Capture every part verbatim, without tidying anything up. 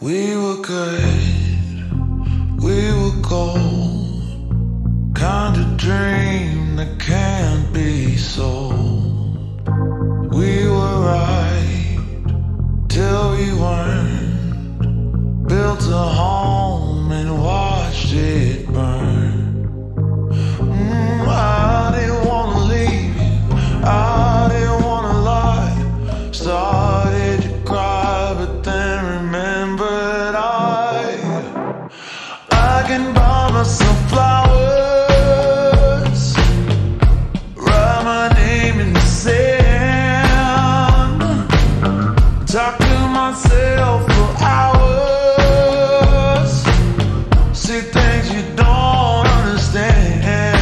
We were good, we were gold, kind of dream that can't be sold. We were right till we weren't, built a home and watched it burn. mm, I didn't wanna leave you, I didn't wanna lie. Started to cry but then remembered I I can buy myself flowers, write my name in the sand, talk to myself for hours, see things you don't understand.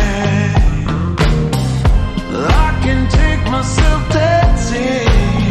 I can take myself dancing,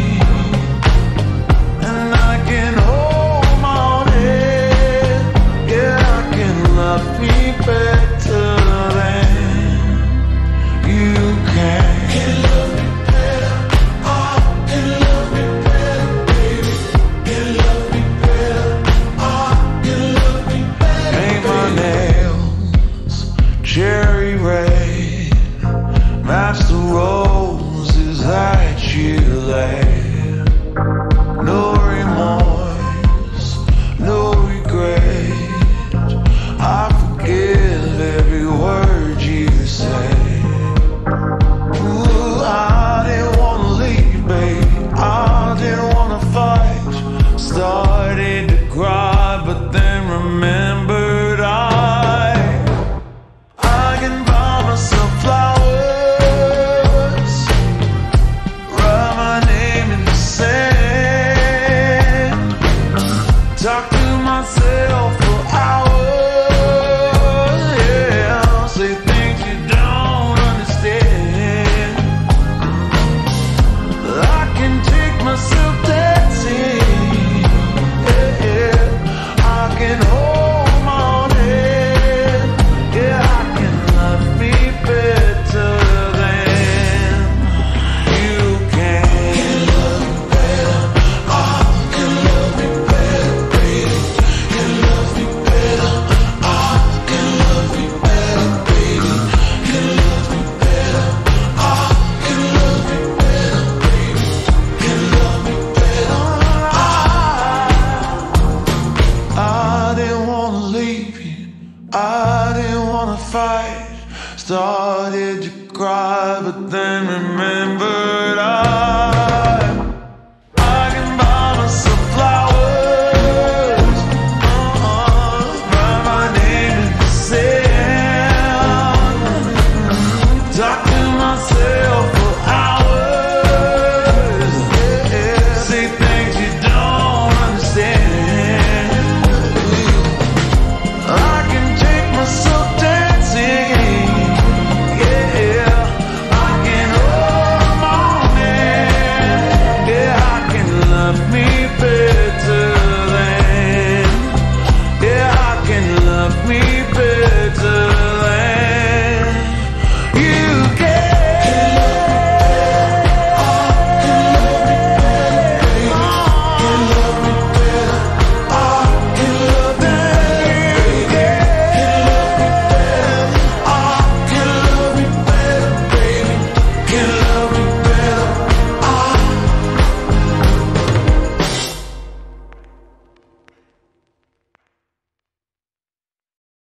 and I can hold my own head. Yeah, I can love me better than you can. Can love me better, I can love me better, baby. Can love me better, I can love me better. Paint my nails cherry red, match the roses that you laid. No remorse, no regret, I forgive every word you say. Ooh, I didn't wanna leave, babe, I didn't wanna fight. Started to cry, but then remembered I I can buy myself flowers, write my name in the sand, talk to myself for hours. Yeah, say things you don't understand. I can take myself dancing. Yeah, yeah. I can hold my own head. Yeah, I can love me better than you can. Can love me better, I can love me better, baby. Can love me better, I can love me better, baby. Can love me better, I can love me better, baby. Can love me better, I I didn't wanna leave you, I didn't wanna fight. Started to cry but then remembered I